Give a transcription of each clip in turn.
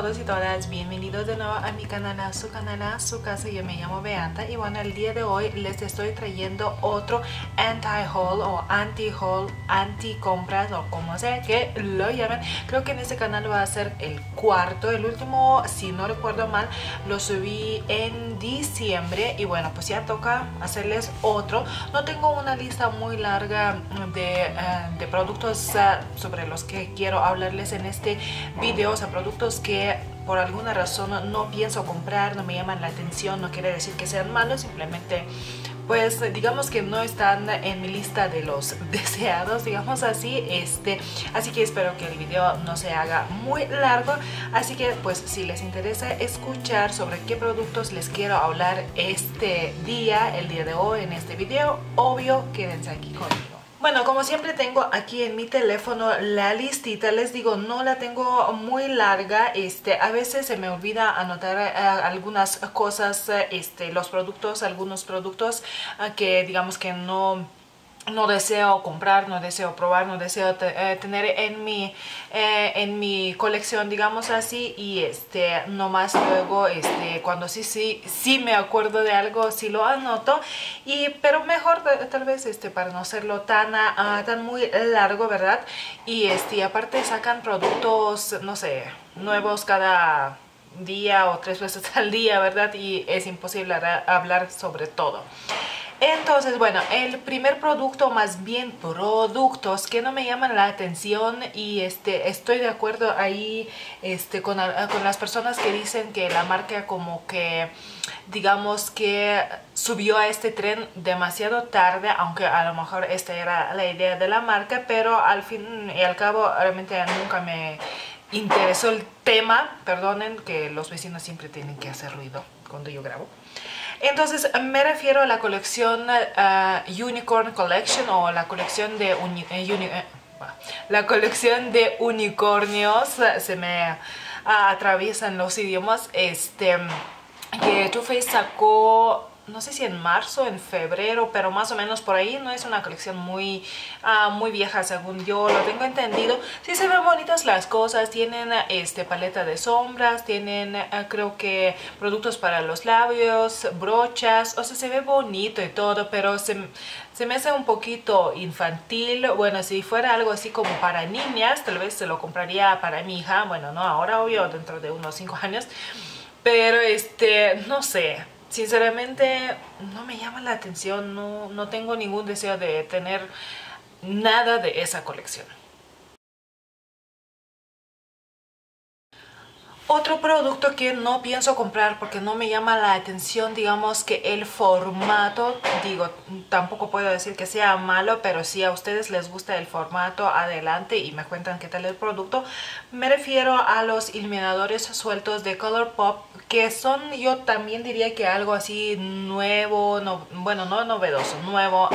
todos y todas, bienvenidos de nuevo a mi canal, a su casa. Yo me llamo Beata y bueno, el día de hoy les estoy trayendo otro anti-haul o anti-haul, anti-compras o como sea que lo llamen. Creo que en este canal va a ser el cuarto. El último, si no recuerdo mal, lo subí en diciembre y bueno, pues ya toca hacerles otro. No tengo una lista muy larga de productos sobre los que quiero hablarles en este video, o sea, productos que por alguna razón no pienso comprar, no me llaman la atención, no quiere decir que sean malos, simplemente pues digamos que no están en mi lista de los deseados, digamos así. Así que espero que el video no se haga muy largo, así que pues si les interesa escuchar sobre qué productos les quiero hablar este día, el día de hoy en este video, obvio quédense aquí conmigo. Bueno, como siempre tengo aquí en mi teléfono la listita. Les digo, no la tengo muy larga. A veces se me olvida anotar algunas cosas, algunos productos que digamos que no deseo comprar, no deseo probar, no deseo tener en mi colección, digamos así, y nomás luego cuando sí me acuerdo de algo, sí lo anoto, pero mejor tal vez para no hacerlo tan muy largo, ¿verdad? Y aparte sacan productos, no sé, nuevos cada día o 3 veces al día, ¿verdad? Y es imposible hablar sobre todo. Entonces, bueno, el primer producto, más bien productos que no me llaman la atención, y estoy de acuerdo ahí con las personas que dicen que la marca como que digamos que subió a este tren demasiado tarde, aunque a lo mejor esta era la idea de la marca, pero al fin y al cabo realmente nunca me interesó el tema. Perdonen que los vecinos siempre tienen que hacer ruido cuando yo grabo. Entonces me refiero a la colección Unicorn Collection, o la colección de unicornios. Se me atraviesan los idiomas. Que Too Faced sacó, no sé si en marzo o en febrero, pero más o menos por ahí. No es una colección muy vieja, según yo lo tengo entendido. Sí se ven bonitas las cosas. Tienen paleta de sombras, tienen creo que productos para los labios, brochas, o sea, se ve bonito y todo, pero se me hace un poquito infantil. Bueno, si fuera algo así como para niñas, tal vez se lo compraría para mi hija. Bueno, no ahora, obvio, dentro de unos 5 años. Pero no sé, sinceramente no me llama la atención, no tengo ningún deseo de tener nada de esa colección. Otro producto que no pienso comprar porque no me llama la atención, digamos que el formato, digo, tampoco puedo decir que sea malo, pero si a ustedes les gusta el formato, adelante y me cuentan qué tal el producto. Me refiero a los iluminadores sueltos de ColourPop, que son, yo también diría que algo así nuevo, bueno, no novedoso, nuevo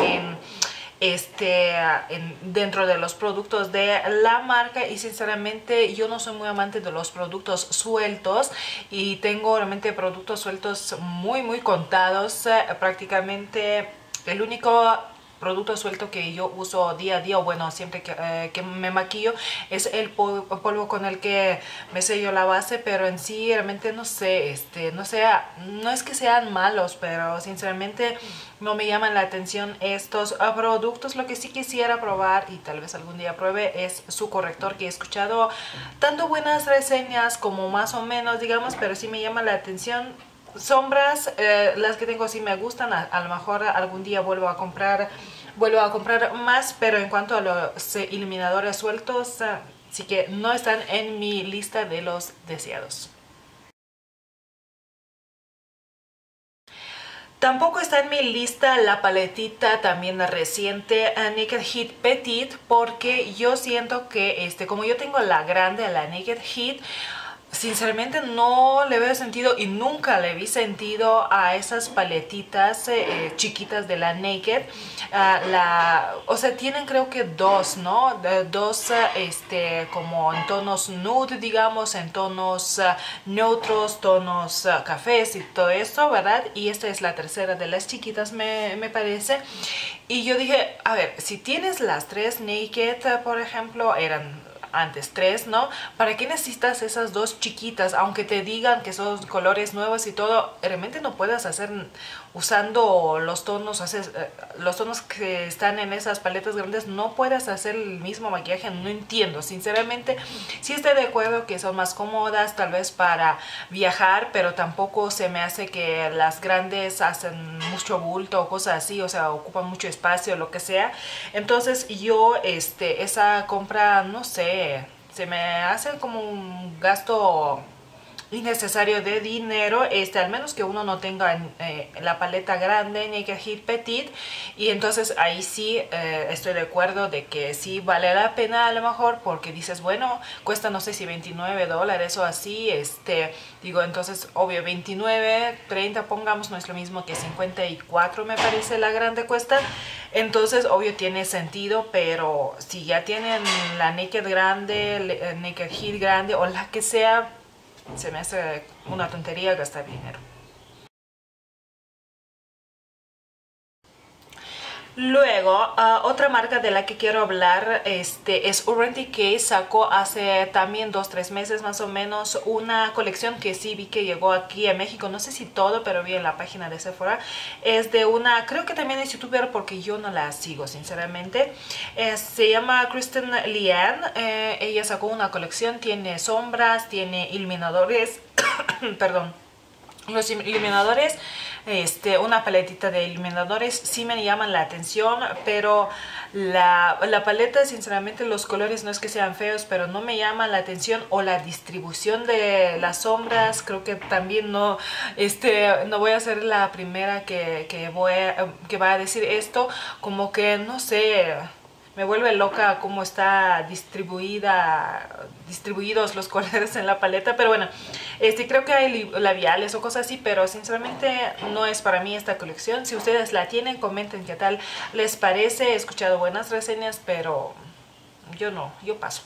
dentro de los productos de la marca. Y sinceramente yo no soy muy amante de los productos sueltos, y tengo realmente productos sueltos muy contados. Prácticamente el único producto suelto que yo uso día a día, o bueno, siempre que me maquillo, es el polvo con el que me sello la base. Pero en sí realmente no sé, no es que sean malos, pero sinceramente no me llaman la atención estos productos. Lo que sí quisiera probar, y tal vez algún día pruebe, es su corrector, que he escuchado tanto buenas reseñas como más o menos, digamos, pero sí me llama la atención. Sombras, las que tengo sí me gustan. A lo mejor algún día vuelvo a comprar más, pero en cuanto a los iluminadores sueltos, sí que no están en mi lista de los deseados. Tampoco está en mi lista la paletita también reciente Naked Heat Petite, porque yo siento que como yo tengo la grande, la Naked Heat, sinceramente no le veo sentido, y nunca le vi sentido a esas paletitas chiquitas de la Naked. O sea, tienen creo que dos, ¿no? Dos como en tonos nude, digamos, en tonos neutros, tonos cafés y todo esto, ¿verdad? Y esta es la tercera de las chiquitas, me parece. Y yo dije, a ver, si tienes las 3 Naked, por ejemplo, eran antes 3, ¿no? ¿Para qué necesitas esas dos chiquitas? Aunque te digan que son colores nuevos y todo, realmente no puedes hacer usando los tonos, los tonos que están en esas paletas grandes, no puedes hacer el mismo maquillaje. No entiendo, sinceramente. Sí estoy de acuerdo que son más cómodas tal vez para viajar, pero tampoco se me hace que las grandes hacen mucho bulto o cosas así, o sea, ocupan mucho espacio o lo que sea. Entonces yo esa compra, no sé, se me hace como un gasto innecesario de dinero, al menos que uno no tenga la paleta grande Naked Heat Petite, y entonces ahí sí estoy de acuerdo de que sí vale la pena a lo mejor, porque dices, bueno, cuesta no sé si $29 o así, digo, entonces obvio 29, 30 pongamos, no es lo mismo que 54 me parece la grande cuesta. Entonces obvio tiene sentido, pero si ya tienen la Naked grande, Naked Heat grande o la que sea, se me hace una tontería gastar dinero. Luego, otra marca de la que quiero hablar es Urban Decay. Sacó hace también 2-3 meses más o menos una colección que sí vi que llegó aquí a México. No sé si todo, pero vi en la página de Sephora. Es de una, creo que también es youtuber porque yo no la sigo sinceramente. Se llama Kristen Lian. Ella sacó una colección, tiene sombras, tiene iluminadores, perdón. Los iluminadores, una paletita de iluminadores sí me llaman la atención, pero la paleta, sinceramente, los colores no es que sean feos, pero no me llaman la atención, o la distribución de las sombras, creo que también no, no voy a ser la primera que va a decir esto, como que no sé. Me vuelve loca cómo está distribuidos los colores en la paleta, pero bueno, creo que hay labiales o cosas así, pero sinceramente no es para mí esta colección. Si ustedes la tienen, comenten qué tal les parece. He escuchado buenas reseñas, pero yo no, yo paso.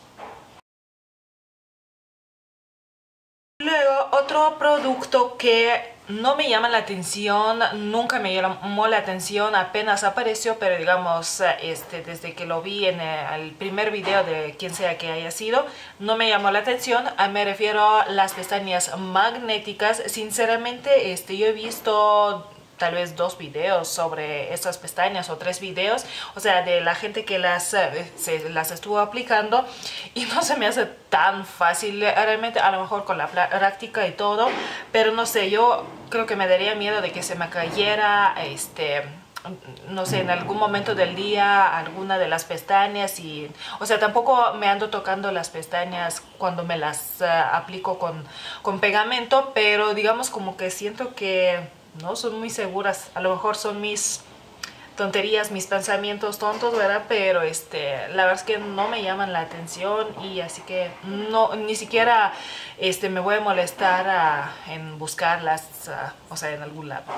Luego, otro producto que no me llama la atención, nunca me llamó la atención, apenas apareció, pero digamos, desde que lo vi en el primer video de quien sea que haya sido, no me llamó la atención. Me refiero a las pestañas magnéticas. Sinceramente, yo he visto tal vez 2 videos sobre estas pestañas o 3 videos, o sea, de la gente que las estuvo aplicando, y no se me hace tan fácil realmente, a lo mejor con la práctica y todo, pero no sé, yo creo que me daría miedo de que se me cayera, no sé, en algún momento del día alguna de las pestañas, y o sea, tampoco me ando tocando las pestañas cuando me las aplico con pegamento, pero digamos como que siento que no son muy seguras. A lo mejor son mis tonterías, mis pensamientos tontos, ¿verdad? Pero la verdad es que no me llaman la atención, y así que no, ni siquiera me voy a molestar en buscarlas, o sea, en algún lado.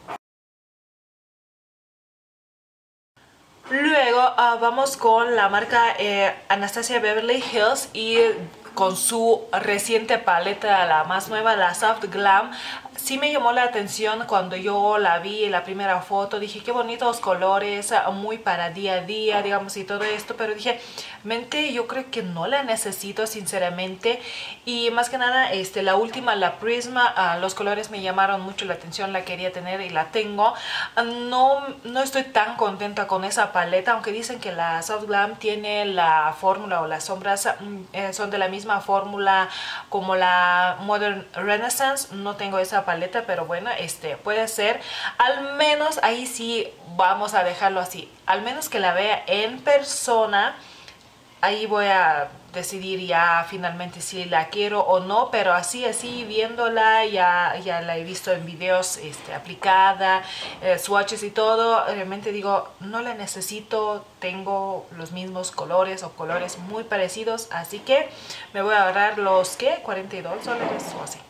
Luego vamos con la marca Anastasia Beverly Hills, y con su reciente paleta, la más nueva, la Soft Glam. Sí me llamó la atención cuando yo la vi en la primera foto. Dije, qué bonitos colores, muy para día a día, digamos, y todo esto. Pero dije, mente, yo creo que no la necesito, sinceramente. Y más que nada, la última, la Prisma, los colores me llamaron mucho la atención, la quería tener y la tengo. No estoy tan contenta con esa paleta, aunque dicen que la Soft Glam tiene la fórmula, o las sombras son de la misma fórmula como la Modern Renaissance. No tengo esa paleta, pero bueno, puede ser. Al menos ahí sí vamos a dejarlo así, al menos que la vea en persona. Ahí voy a decidir ya finalmente si la quiero o no, pero así viéndola, ya la he visto en videos aplicada, swatches y todo. Realmente digo, no la necesito, tengo los mismos colores o colores muy parecidos, así que me voy a ahorrar los, ¿qué? $42 o así.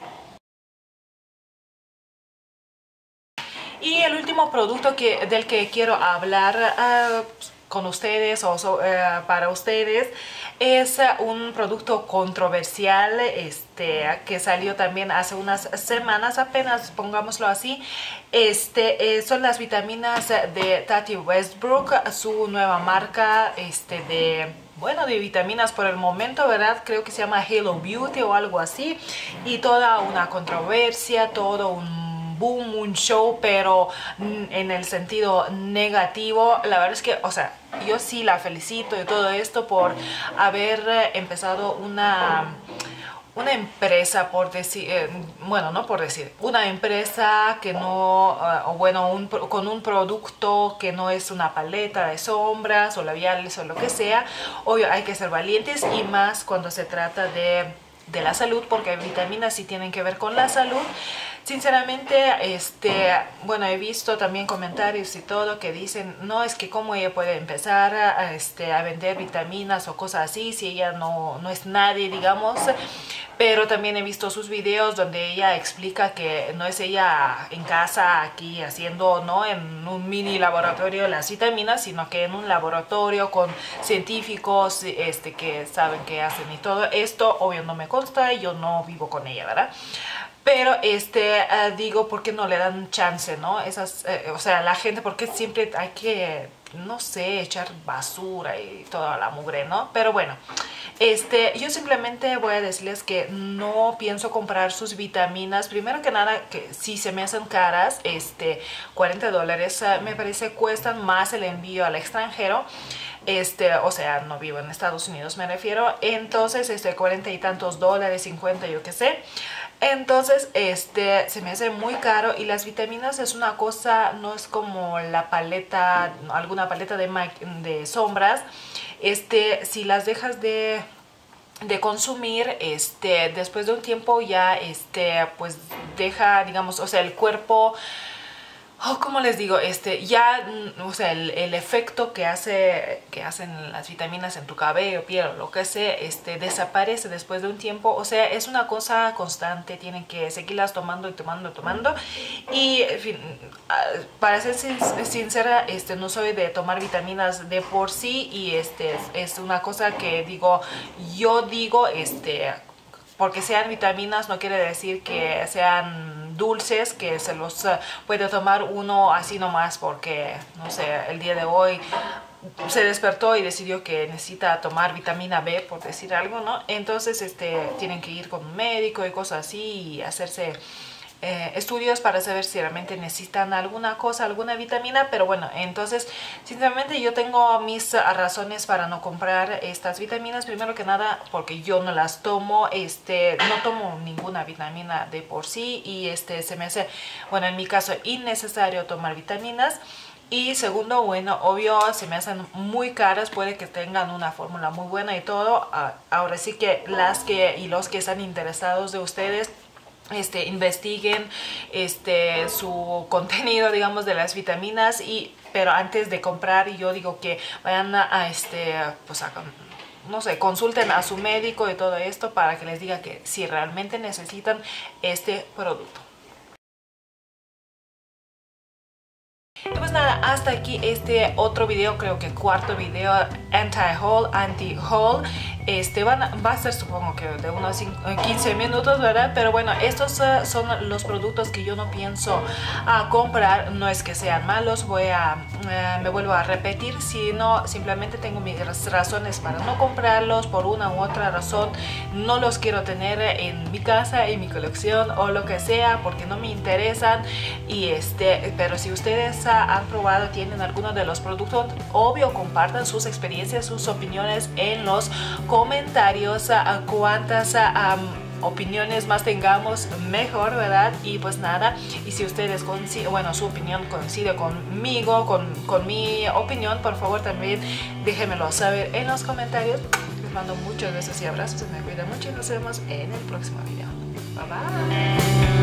Y el último producto del que quiero hablar con ustedes para ustedes es un producto controversial que salió también hace unas semanas apenas, pongámoslo así. Son las vitaminas de Tati Westbrook, su nueva marca de bueno, de vitaminas por el momento, ¿verdad? Creo que se llama Halo Beauty o algo así. Y toda una controversia, todo un boom, un show, pero en el sentido negativo. La verdad es que, o sea, yo sí la felicito y todo esto por haber empezado una empresa, por decir, bueno, no por decir, una empresa que no, o bueno, con un producto que no es una paleta de sombras o labiales o lo que sea. Obvio, hay que ser valientes y más cuando se trata de la salud, porque vitaminas sí tienen que ver con la salud. Sinceramente, bueno, he visto también comentarios y todo que dicen, no, es que cómo ella puede empezar a vender vitaminas o cosas así si ella no es nadie, digamos. Pero también he visto sus videos donde ella explica que no es ella en casa aquí haciendo, ¿no?, en un mini laboratorio las vitaminas, sino que en un laboratorio con científicos que saben qué hacen y todo esto. Obvio no me consta y yo no vivo con ella, ¿verdad? Pero digo, ¿por qué no le dan chance, no? Esas, o sea, la gente, porque siempre hay que, no sé, echar basura y toda la mugre, ¿no? Pero bueno, yo simplemente voy a decirles que no pienso comprar sus vitaminas. Primero que nada, que si se me hacen caras, $40 me parece cuestan más el envío al extranjero. O sea, no vivo en Estados Unidos, me refiero. Entonces, 40 y tantos dólares, 50, yo qué sé. Entonces, se me hace muy caro. Y las vitaminas es una cosa, no es como la paleta, alguna paleta de sombras. Si las dejas de consumir, después de un tiempo ya, pues deja, digamos, o sea, el cuerpo... Oh, ¿cómo les digo? Ya, o sea, el efecto que hacen las vitaminas en tu cabello, piel o lo que sea, desaparece después de un tiempo. O sea, es una cosa constante, tienen que seguirlas tomando y tomando. Y, en fin, para ser sincera, no soy de tomar vitaminas de por sí, y es una cosa que yo digo, porque sean vitaminas no quiere decir que sean dulces, que se los puede tomar uno así nomás porque, no sé, el día de hoy se despertó y decidió que necesita tomar vitamina B, por decir algo, ¿no? Entonces, tienen que ir con un médico y cosas así y hacerse estudios para saber si realmente necesitan alguna cosa, alguna vitamina. Pero bueno, entonces sinceramente yo tengo mis razones para no comprar estas vitaminas. Primero que nada porque yo no las tomo, no tomo ninguna vitamina de por sí, y se me hace, bueno, en mi caso, innecesario tomar vitaminas. Y segundo, bueno, obvio se me hacen muy caras, puede que tengan una fórmula muy buena y todo. Ahora sí que los que están interesados de ustedes, investiguen su contenido, digamos, de las vitaminas. Pero antes de comprar, yo digo que vayan pues no sé, consulten a su médico y todo esto para que les diga que si realmente necesitan este producto. Y pues nada, hasta aquí otro video, creo que cuarto video, anti-haul. Va a ser, supongo que de unos 15 minutos, ¿verdad? Pero bueno, estos son los productos que yo no pienso comprar. No es que sean malos, me vuelvo a repetir, sino simplemente tengo mis razones para no comprarlos. Por una u otra razón no los quiero tener en mi casa, en mi colección o lo que sea, porque no me interesan. Pero si ustedes han probado, tienen alguno de los productos, obvio, compartan sus experiencias, sus opiniones en los comentarios. Cuantas opiniones más tengamos, mejor, ¿verdad? Y pues nada, y si ustedes bueno, su opinión coincide conmigo, con mi opinión, por favor también déjenmelo saber en los comentarios. Les mando muchos besos y abrazos, me cuidan mucho y nos vemos en el próximo video. Bye bye.